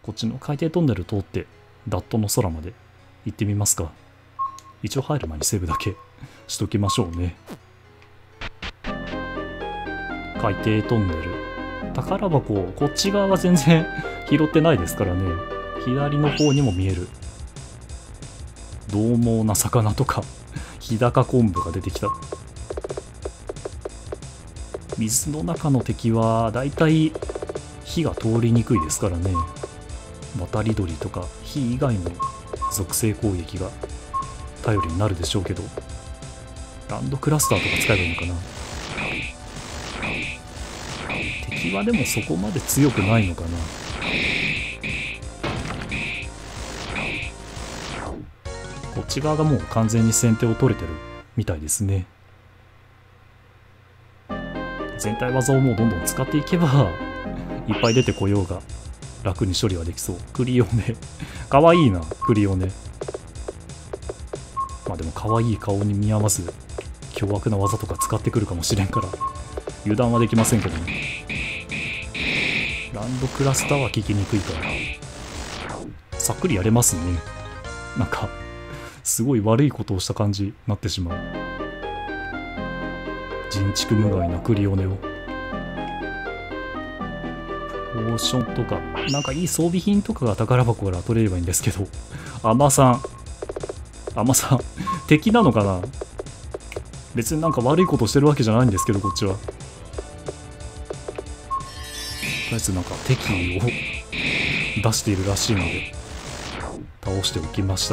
こっちの海底トンネル通ってダットの空まで行ってみますか。一応入る前にセーブだけしときましょうね。海底トンネル。宝箱、こっち側は全然拾ってないですからね。左の方にも見える。獰猛な魚とか、日高昆布が出てきた。水の中の敵はだいたい火が通りにくいですからね。渡り鳥とか火以外の属性攻撃が頼りになるでしょうけど、ランドクラスターとか使えばいいのかな。敵はでもそこまで強くないのかな。こっち側がもう完全に先手を取れてるみたいですね。全体技をもうどんどん使っていけばいっぱい出てこようが楽に処理はできそう。クリオネかわいいな、クリオネ。まあでもかわいい顔に見合わず凶悪な技とか使ってくるかもしれんから油断はできませんけどね。ランドクラスターは効きにくいからさっくりやれますね。なんかすごい悪いことをした感じになってしまう。人畜無害なクリオネを。ポーションとかなんかいい装備品とかが宝箱から取れればいいんですけど、アマさん敵なのかな。別になんか悪いことしてるわけじゃないんですけど、こっちは。とりあえずなんか敵意を出しているらしいので倒しておきました。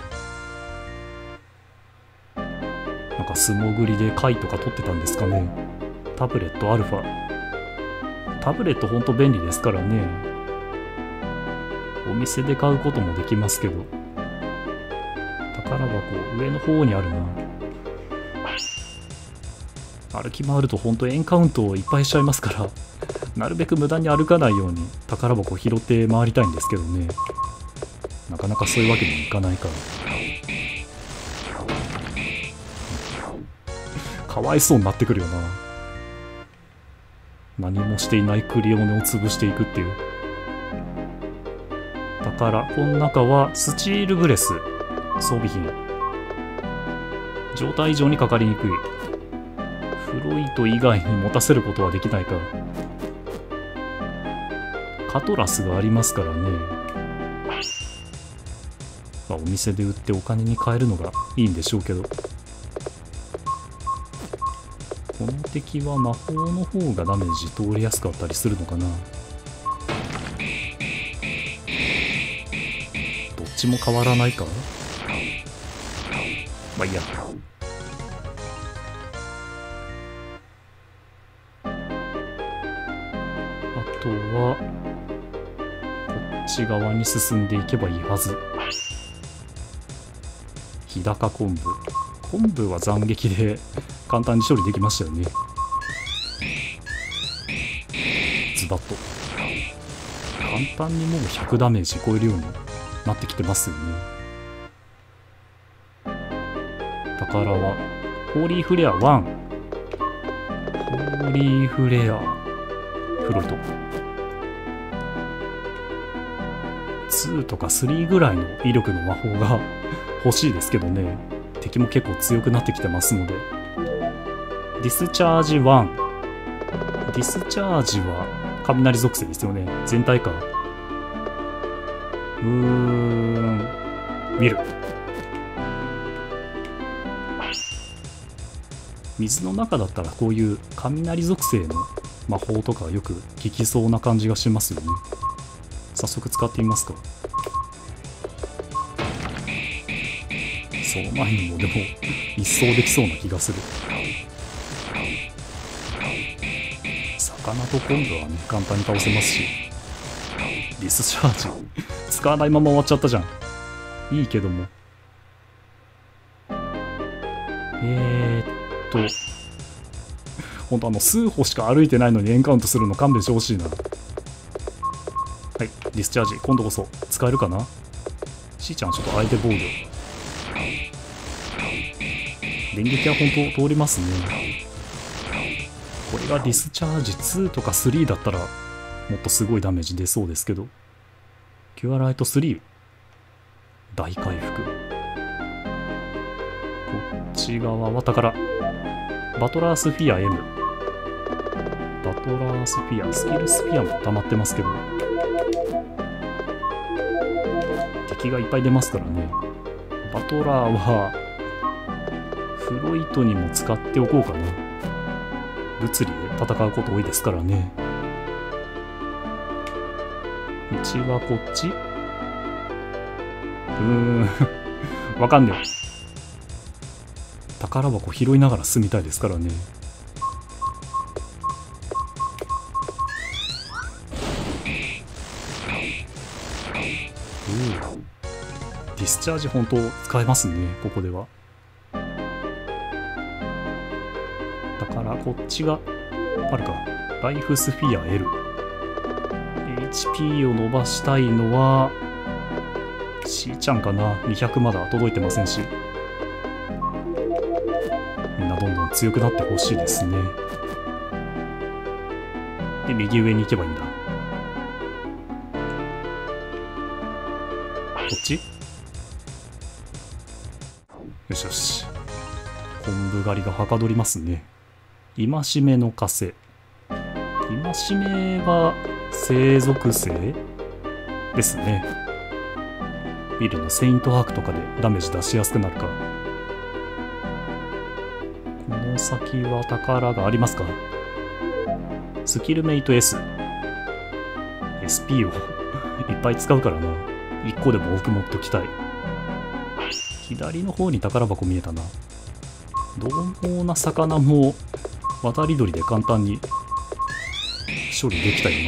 なんか素潜りで貝とか取ってたんですかね。タブレットアルファ。タブレットほんと便利ですからね。お店で買うこともできますけど、宝箱上の方にあるな。歩き回るとほんとエンカウントをいっぱいしちゃいますからなるべく無駄に歩かないように宝箱を拾って回りたいんですけどね。なかなかそういうわけにもいかないからかわいそうになってくるよな。何もしていないクリオネを潰していくっていう。宝、この中はスチールブレス、装備品。状態以上にかかりにくい。フロイト以外に持たせることはできないか。カトラスがありますからね。まあ、お店で売ってお金に換えるのがいいんでしょうけど、この敵は魔法の方がダメージ通りやすかったりするのかな。どっちも変わらないか。まあいいや。あとはこっち側に進んでいけばいいはず。日高昆布。昆布は斬撃で簡単に処理できましたよね。ズバッと簡単にもう100ダメージ超えるようになってきてますよね。宝はホーリーフレア1、ホーリーフレアフロイト2とか3ぐらいの威力の魔法が欲しいですけどね。敵も結構強くなってきてますので。ディスチャージ1。ディスチャージは雷属性ですよね。全体か。見る。水の中だったらこういう雷属性の魔法とかよく効きそうな感じがしますよね。早速使ってみますか。その前にもでも一掃できそうな気がする。魚と昆布はね簡単に倒せますし。ディスチャージ使わないまま終わっちゃったじゃん。いいけども、ほんと数歩しか歩いてないのにエンカウントするの勘弁してほしいな。はい、ディスチャージ今度こそ使えるかな。しーちゃんちょっと相手防御。電撃は本当通りますね。これがディスチャージ2とか3だったらもっとすごいダメージ出そうですけど。 キュアライト3。大回復。こっち側は宝。バトラースフィア M。バトラースフィア、スキルスフィアも溜まってますけど。敵がいっぱい出ますからね。バトラーは、フロイトにも使っておこうかな。物理で戦うこと多いですからね。道はこっち？わかんねえ。宝箱拾いながら進みたいですからね。ディスチャージ本当使えますね、ここでは。だからこっちがあるか。ライフスフィア L。HP を伸ばしたいのは、C ちゃんかな。200まだ届いてませんし。みんなどんどん強くなってほしいですね。で、右上に行けばいいんだ。こっち？よしよし。昆布狩りがはかどりますね。戒めの枷。戒めは生属性ですね。ビルのセイントハークとかでダメージ出しやすくなるか。この先は宝がありますか？スキルメイト S。SP をいっぱい使うからな。1個でも多く持っておきたい。左の方に宝箱見えたな。獰猛な魚も渡り鳥で簡単に処理できたよな。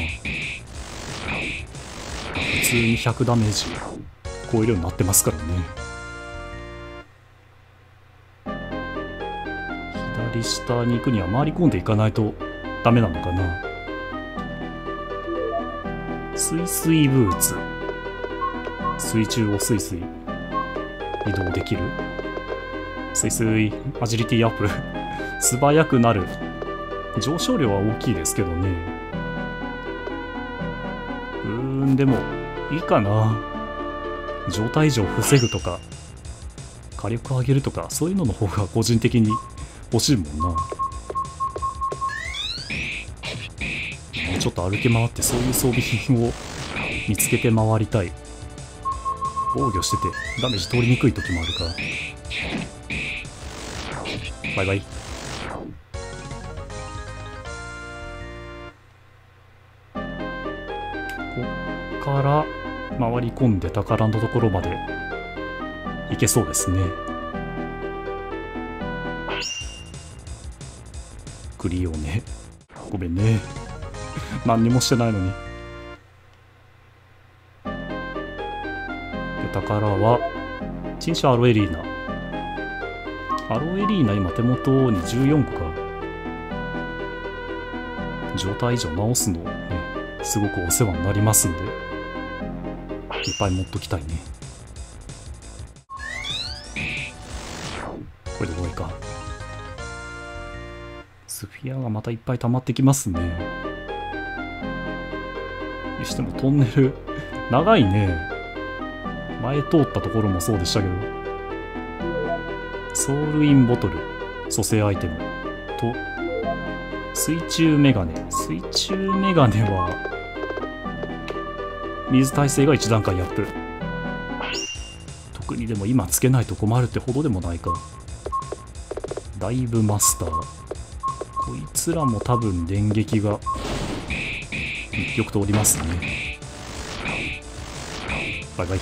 普通に100ダメージ超えるようになってますからね。左下に行くには回り込んでいかないとダメなのかな。スイスイブーツ。水中をスイスイ移動できる。スイスイアジリティアップ素早くなる。上昇量は大きいですけどね。でもいいかな。状態異常防ぐとか火力上げるとか、そういうのの方が個人的に欲しいもんな。もうちょっと歩き回ってそういう装備品を見つけて回りたい。防御しててダメージ通りにくい時もあるか。バイバイ。こっから回り込んで宝のところまで行けそうですね。クリオネ、ごめんね。何にもしてないのに。で、宝は陳謝アロエリーナ。アロエリーナ今手元に14個か。状態異常直すのね、すごくお世話になりますんで、いっぱい持っときたいね。これで終わりか。スフィアがまたいっぱい溜まってきますね。にしてもトンネル長いね。前通ったところもそうでしたけど。ソウルインボトル、蘇生アイテムと水中メガネ。水中メガネは水耐性が1段階アップ。特にでも今つけないと困るってほどでもないか。ダイブマスター、こいつらも多分電撃がよく通りますね。バイバイ。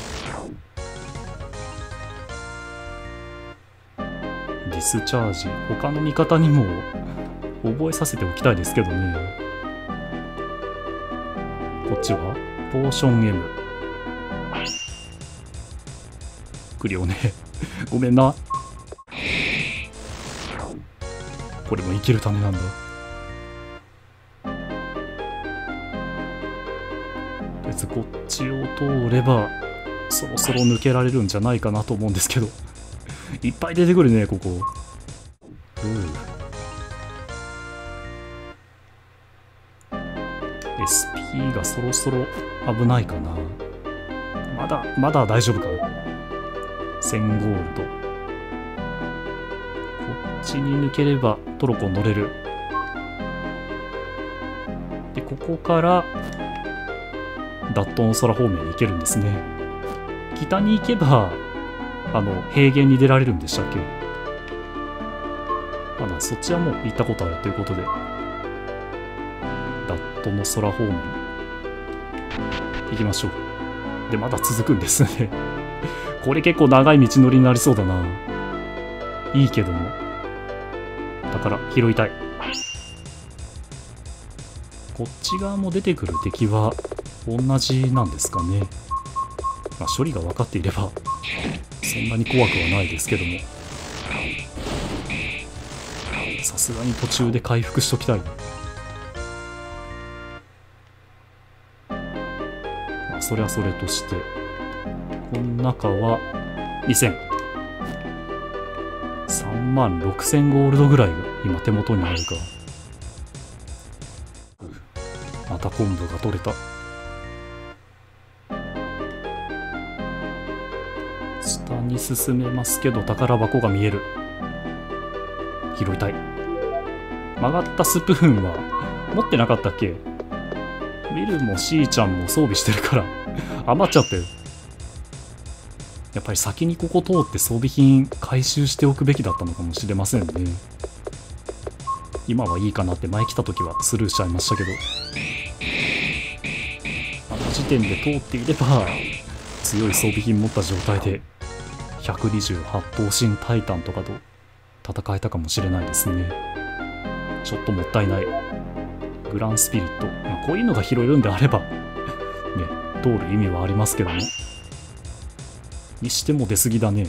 ディスチャージ、他の味方にも覚えさせておきたいですけどね。こっちはポーション M。 クリオネごめんな。これも生きるためなんだ。別にこっちを通ればそろそろ抜けられるんじゃないかなと思うんですけどいっぱい出てくるね、ここ。SP がそろそろ危ないかな。 まだ大丈夫か。1000ゴールド。こっちに抜ければトロコ乗れる。で、ここからダットの空方面に行けるんですね。北に行けば平原に出られるんでしたっけ。そっちはもう行ったことあるということで、ダットの空方面行きましょう。で、まだ続くんですね。これ結構長い道のりになりそうだな。いいけども、宝拾いたい。こっち側も出てくる敵は同じなんですかね。処理が分かっていればそんなに怖くはないですけども、さすがに途中で回復しときたい。それはそれとして、この中は2000、36000ゴールドぐらいが今手元にあるか。また昆布が取れた。下に進めますけど宝箱が見える。拾いたい。曲がったスプーンは持ってなかったっけ。ウィルもシーちゃんも装備してるから余っちゃったよ。やっぱり先にここ通って装備品回収しておくべきだったのかもしれませんね。今はいいかなって前来た時はスルーしちゃいましたけど、時点で通っていれば強い装備品持った状態で128頭身タイタンとかと戦えたかもしれないですね。ちょっともったいない。グランスピリット、こういうのが拾えるんであればね、通る意味はありますけども、にしても出過ぎだね。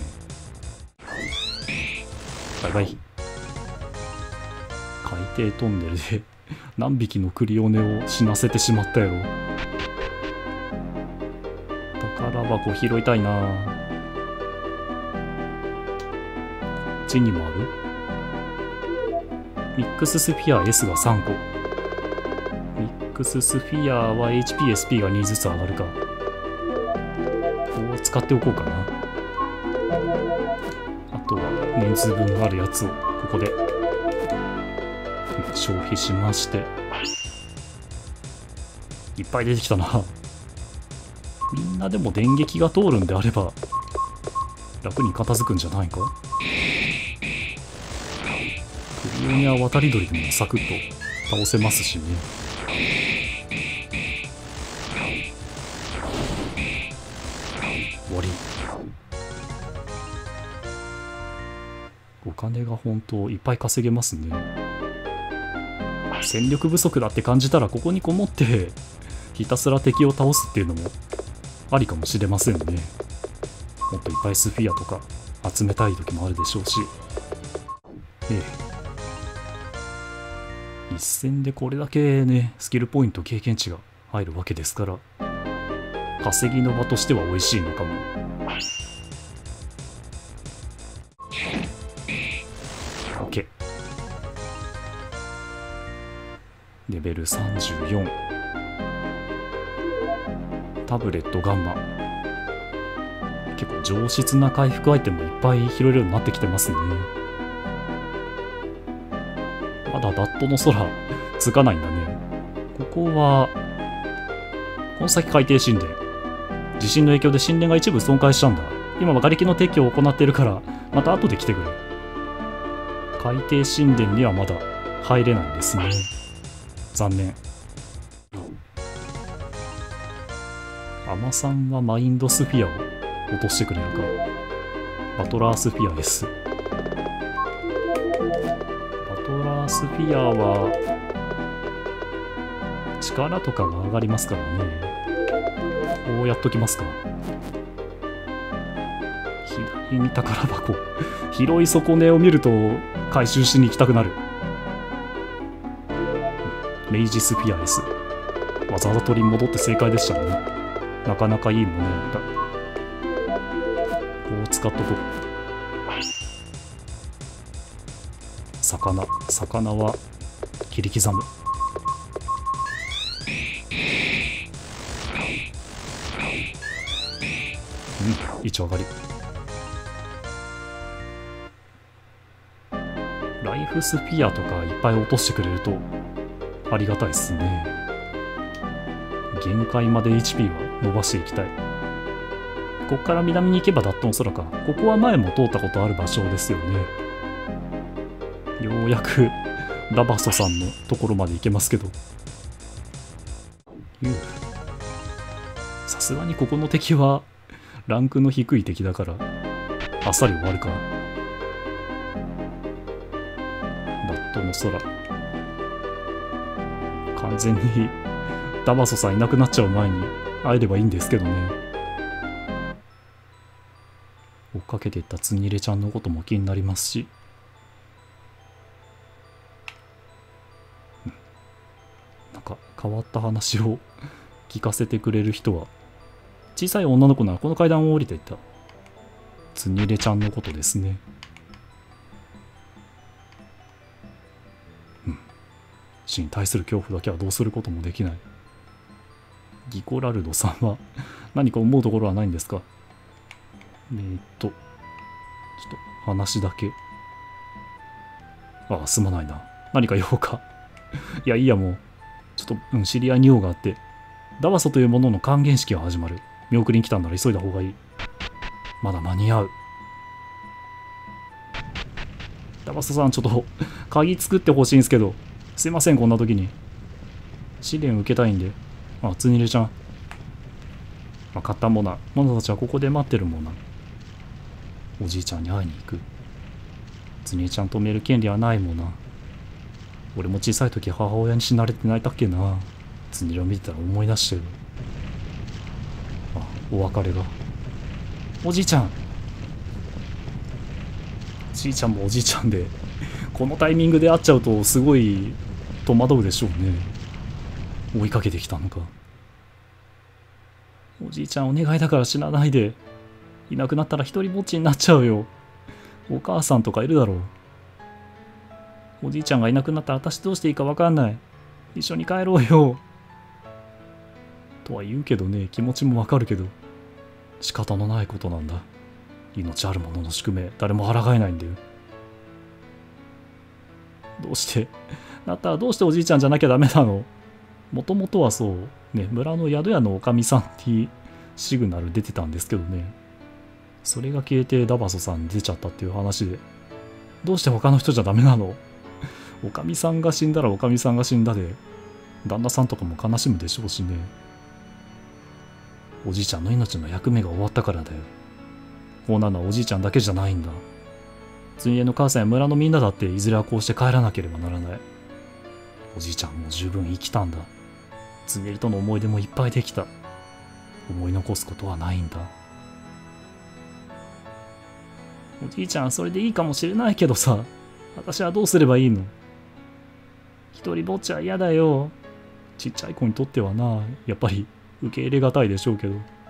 バイバイ。海底トンネルで何匹のクリオネを死なせてしまったやろ。宝箱拾いたいな。こっちにもある。ミックススフィア S が3個。ミックススフィアは HP、SP が2ずつ上がるか。こう使っておこうかな。あとは人数分あるやつをここで消費しまして、いっぱい出てきたな。みんなでも電撃が通るんであれば楽に片付くんじゃないか。クリオネは渡り鳥でもサクッと倒せますしね。終わり。お金が本当いっぱい稼げますね。戦力不足だって感じたらここにこもってひたすら敵を倒すっていうのもありかもしれませんね。もっといっぱいスフィアとか集めたい時もあるでしょうし。一戦でこれだけね、スキルポイント経験値が入るわけですから、稼ぎの場としては美味しいのかも。OK。レベル34。タブレットガンマ。結構上質な回復アイテムいっぱい拾えるようになってきてますね。まだダットの空つかないんだね。ここはこの先海底神殿。地震の影響で神殿が一部損壊したんだ。今は瓦礫の撤去を行っているからまた後で来てくれ。海底神殿にはまだ入れないんですね。残念。アマさんはマインドスフィアを落としてくれるか。バトラースフィア S。 バトラースフィアは力とかが上がりますからね。こうやっときますか。左に宝箱。広い底根を見ると回収しに行きたくなる。メイジスフィア S。 わざわざ取り戻って正解でしたね。なかなかいいものだ。こう使っとこう。魚は切り刻む。 一応上がり。ライフスフィアとかいっぱい落としてくれるとありがたいっすね。限界まで HP は伸ばしていきたい。こっから南に行けばダットン空か。ここは前も通ったことある場所ですよね。ようやくダバソさんのところまで行けますけど。さすがにここの敵はランクの低い敵だからあっさり終わるか。ダットの空、完全にダバソさんいなくなっちゃう前に会えればいいんですけどね。追っかけていったつにれちゃんのことも気になりますし、なんか変わった話を聞かせてくれる人は、小さい女の子ならこの階段を降りていったつにれちゃんのことですね。死に対する恐怖だけはどうすることもできない。ギコラルドさんは何か思うところはないんですか？ちょっと話だけ。ああ、すまないな。何か言おうか。いや、いいや、もう。ちょっと、知り合いに用があって。ダバソというものの還元式が始まる。見送りに来たんなら急いだ方がいい。まだ間に合う。ダバソさん、ちょっと、鍵作ってほしいんですけど。すいません、こんな時に。試練受けたいんで。あ、つにれちゃん。分かったもな。マナたちはここで待ってるもんな。おじいちゃんに会いに行く。つにれちゃん止める権利はないもんな。俺も小さい時母親に死なれて泣いたっけな。つにれを見てたら思い出してる。あ、お別れが。おじいちゃん。おじいちゃんもおじいちゃんで、このタイミングで会っちゃうとすごい戸惑うでしょうね。追いかけてきたのか。おじいちゃんお願いだから死なないで。いなくなったら一人ぼっちになっちゃうよ。お母さんとかいるだろう。おじいちゃんがいなくなったら私どうしていいか分かんない。一緒に帰ろうよ。とは言うけどね、気持ちもわかるけど、仕方のないことなんだ。命あるものの宿命、誰も抗えないんだよ。どうしてだったらどうしておじいちゃんじゃなきゃダメなの？もともとはそう、ね、村の宿屋のおかみさんっていうシグナル出てたんですけどね。それが消えてダバソさんに出ちゃったっていう話で、どうして他の人じゃダメなの？おかみさんが死んだらおかみさんが死んだで、旦那さんとかも悲しむでしょうしね。おじいちゃんの命の役目が終わったからだよ。こうなのはおじいちゃんだけじゃないんだ。つにれの母さんや村のみんなだっていずれはこうして帰らなければならない。おじいちゃんも十分生きたんだ。つにれとの思い出もいっぱいできた。思い残すことはないんだ。おじいちゃんそれでいいかもしれないけどさ、私はどうすればいいの？一人ぼっちは嫌だよ。ちっちゃい子にとってはな、やっぱり受け入れがたいでしょうけど。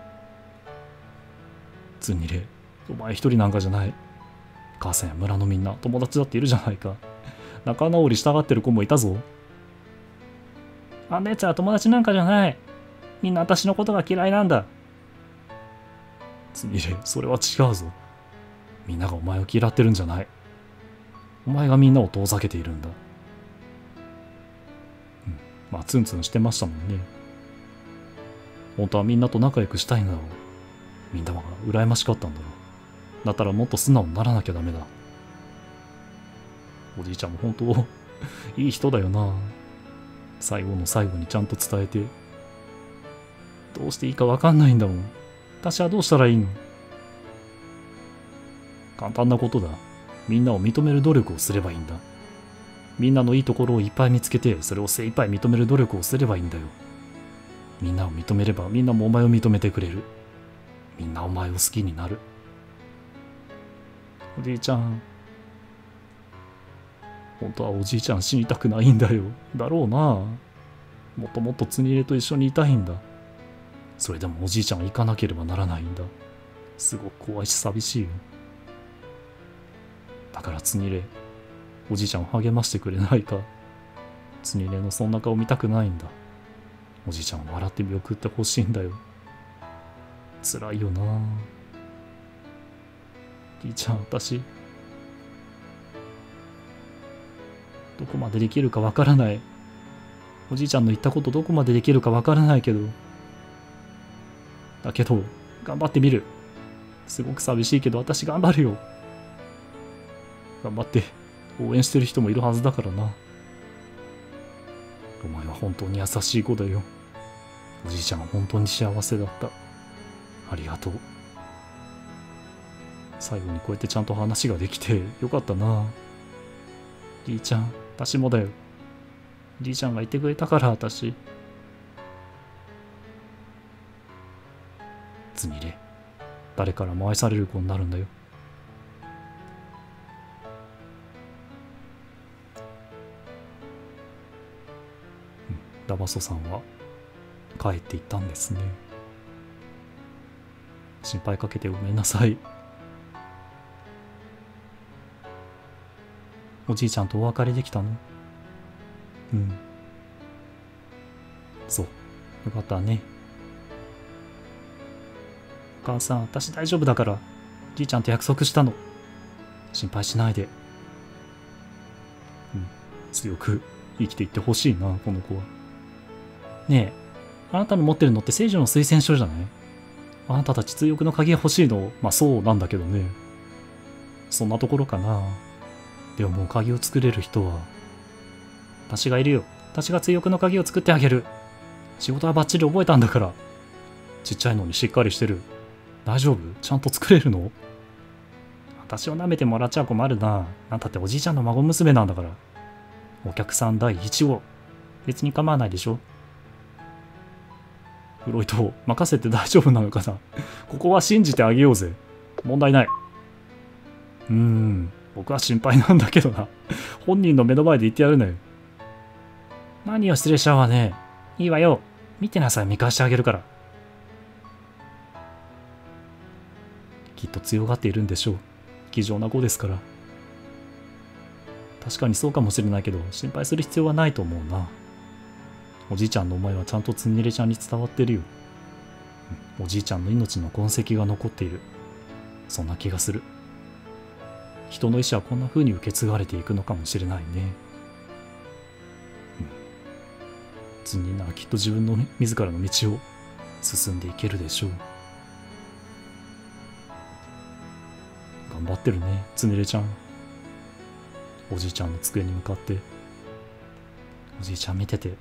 つにれ、お前一人なんかじゃない。母さんや村のみんな友達だっているじゃないか。仲直りしたがってる子もいたぞ。あんなやつは友達なんかじゃない。みんな私のことが嫌いなんだ。つにれ、それは違うぞ。みんながお前を嫌ってるんじゃない。お前がみんなを遠ざけているんだ。まあツンツンしてましたもんね。本当はみんなと仲良くしたいんだろう。みんなが羨ましかったんだろう。だったらもっと素直にならなきゃダメだ。おじいちゃんも本当いい人だよな。最後の最後にちゃんと伝えて。どうしていいか分かんないんだもん。私はどうしたらいいの？簡単なことだ。みんなを認める努力をすればいいんだ。みんなのいいところをいっぱい見つけて、それを精一杯認める努力をすればいいんだよ。みんなを認めれば、みんなもお前を認めてくれる。みんなお前を好きになる。おじいちゃん。本当はおじいちゃん死にたくないんだよ。だろうな。もっともっとつにれと一緒にいたいんだ。それでもおじいちゃんは行かなければならないんだ。すごく怖いし寂しいよ。だからつにれ、おじいちゃんを励ましてくれないか。つにれのそんな顔見たくないんだ。おじいちゃんを笑って見送ってほしいんだよ。辛いよな。 じいちゃん、私、どこまでできるかわからない。おじいちゃんの言ったことどこまでできるかわからないけど。だけど、頑張ってみる。すごく寂しいけど、私頑張るよ。頑張って、応援してる人もいるはずだからな。お前は本当に優しい子だよ。おじいちゃんは本当に幸せだった。ありがとう。最後にこうやってちゃんと話ができてよかったな。じいちゃん、私もだよ。じいちゃんがいてくれたから、私。つみれ、誰からも愛される子になるんだよ。ラバソさんは帰っていったんですね。心配かけてごめんなさい。おじいちゃんとお別れできたの？うん。そう。よかったね。お母さん、私大丈夫だから。じいちゃんと約束したの。心配しないで。うん。強く生きていってほしいな、この子は。ねえ、あなたの持ってるのって聖女の推薦書じゃない？あなたたち通訳の鍵が欲しいの？まあそうなんだけどね。そんなところかな。でももう鍵を作れる人は、私がいるよ。私が通訳の鍵を作ってあげる。仕事はバッチリ覚えたんだから。ちっちゃいのにしっかりしてる。大丈夫？ちゃんと作れるの？私を舐めてもらっちゃ困るな。あんたっておじいちゃんの孫娘なんだから。お客さん第一号。別に構わないでしょ。フロイト、任せて大丈夫なのかな。ここは信じてあげようぜ。問題ない。僕は心配なんだけどな。本人の目の前で言ってやるなよ。何を失礼しちゃうわね。いいわよ。見てなさい、見返してあげるから。きっと強がっているんでしょう。気丈な子ですから。確かにそうかもしれないけど、心配する必要はないと思うな。おじいちゃんの思いはちゃんとつねれちゃんに伝わってるよ。おじいちゃんの命の痕跡が残っている。そんな気がする。人の意志はこんな風に受け継がれていくのかもしれないね。つになきっと自分の自らの道を進んでいけるでしょう。頑張ってるね、つねれちゃん。おじいちゃんの机に向かって。おじいちゃん見てて。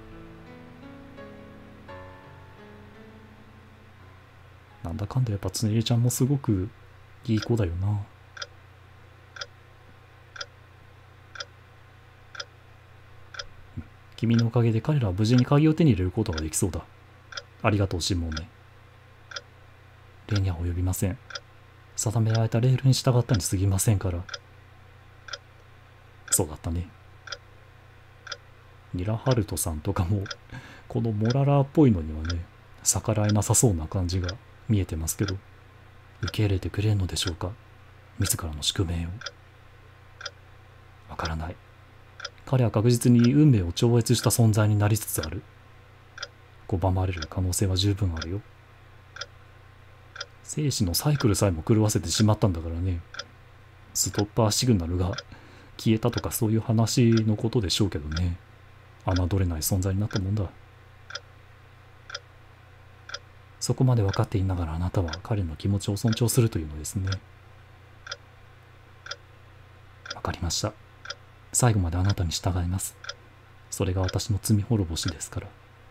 なんだかんだやっぱつねれちゃんもすごくいい子だよな。君のおかげで彼らは無事に鍵を手に入れることができそうだ。ありがとう、シモンネ。礼には及びません。定められたレールに従ったに過ぎませんから。そうだったね。ニラハルトさんとかも、このモララーっぽいのにはね、逆らえなさそうな感じが見えてますけど、受け入れてくれるのでしょうか、自らの宿命を。わからない。彼は確実に運命を超越した存在になりつつある。拒まれる可能性は十分あるよ。生死のサイクルさえも狂わせてしまったんだからね。ストッパーシグナルが消えたとかそういう話のことでしょうけどね。侮れない存在になったもんだ。そこまで分かっていながらあなたは彼の気持ちを尊重するというのですね。わかりました。最後まであなたに従います。それが私の罪滅ぼしですから。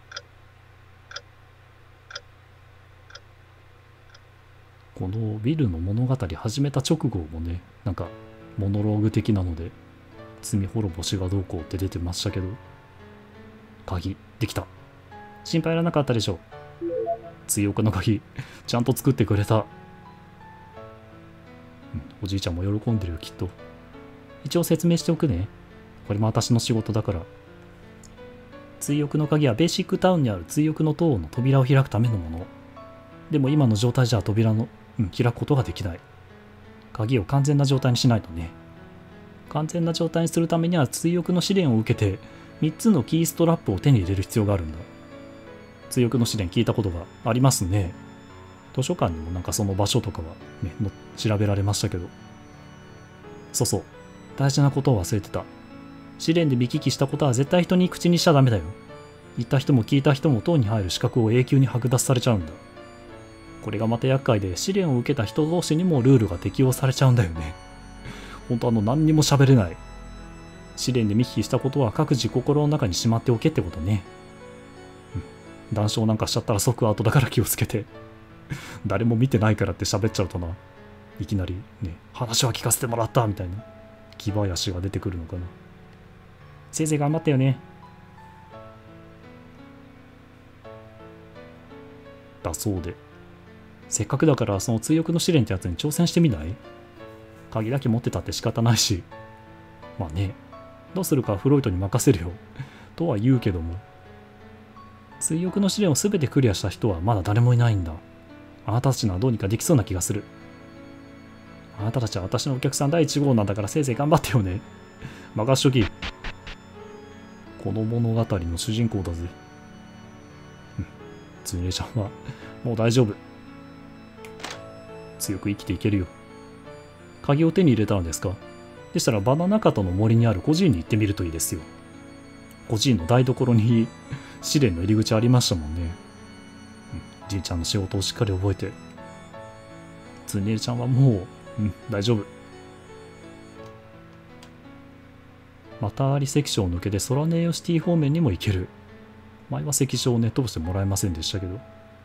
このビルの物語始めた直後もね、なんかモノローグ的なので罪滅ぼしがどうこうって出てましたけど、鍵できた。心配いらなかったでしょ。追憶の鍵ちゃんと作ってくれた。おじいちゃんも喜んでるよ、きっと。一応説明しておくね。これも私の仕事だから。追憶の鍵はベーシックタウンにある追憶の塔の扉を開くためのもの。でも今の状態じゃ扉の、開くことができない。鍵を完全な状態にしないとね。完全な状態にするためには追憶の試練を受けて3つのキーストラップを手に入れる必要があるんだ。追憶の試練聞いたことがありますね。 図書館にもなんかその場所とかはね、調べられましたけど。そうそう。大事なことを忘れてた。試練で見聞きしたことは絶対人に口にしちゃダメだよ。言った人も聞いた人も塔に入る資格を永久に剥奪されちゃうんだ。これがまた厄介で、試練を受けた人同士にもルールが適用されちゃうんだよね。ほんと何にも喋れない。試練で見聞きしたことは各自心の中にしまっておけってことね。談笑なんかしちゃったら即アウトだから気をつけて。誰も見てないからって喋っちゃうとな、いきなりね、話は聞かせてもらったみたいな気林が出てくるのかな。せいぜい頑張ったよね。だそうで、せっかくだからその追憶の試練ってやつに挑戦してみない？鍵だけ持ってたって仕方ないし。まあね、どうするかはフロイトに任せるよとは言うけども、追憶の試練を全てクリアした人はまだ誰もいないんだ。あなたたちのはどうにかできそうな気がする。あなたたちは私のお客さん第1号なんだからせいぜい頑張ってよね。任しとき。この物語の主人公だぜ。つねちゃんはもう大丈夫。強く生きていけるよ。鍵を手に入れたのですか？でしたらバナナカトの森にある孤児院に行ってみるといいですよ。孤児院の台所に試練の入り口ありましたもんね。じいちゃんの仕事をしっかり覚えて。つねちゃんはもう、大丈夫。またリセキションを抜けてソラネーヨシティ方面にも行ける。前は石書をね、通してもらえませんでしたけど。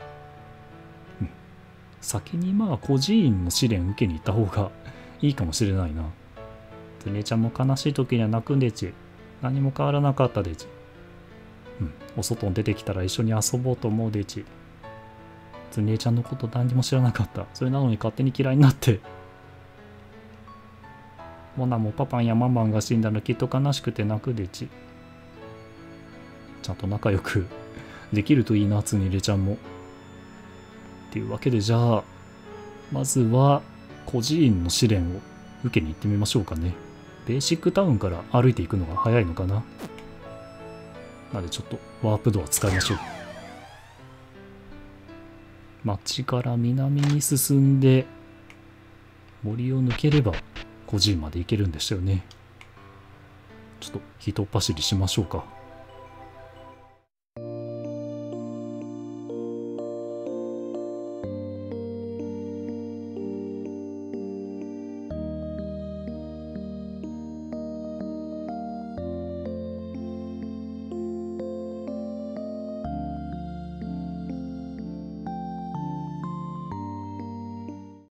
先に孤児院の試練受けに行った方がいいかもしれないな。つねちゃんも悲しい時には泣くんでち。何も変わらなかったでち。お外に出てきたら一緒に遊ぼうと思うでち。つねちゃんのこと何にも知らなかった。それなのに勝手に嫌いになって。モナもパパンやママンが死んだらきっと悲しくて泣くでち。ちゃんと仲良くできるといいな、つねちゃんも。っていうわけで、じゃあまずは孤児院の試練を受けに行ってみましょうかね。ベーシックタウンから歩いていくのが早いのかな。なのでちょっとワープドア使いましょう。町から南に進んで森を抜ければ孤児院まで行けるんでしたよね。ちょっと一っ走りしましょうか。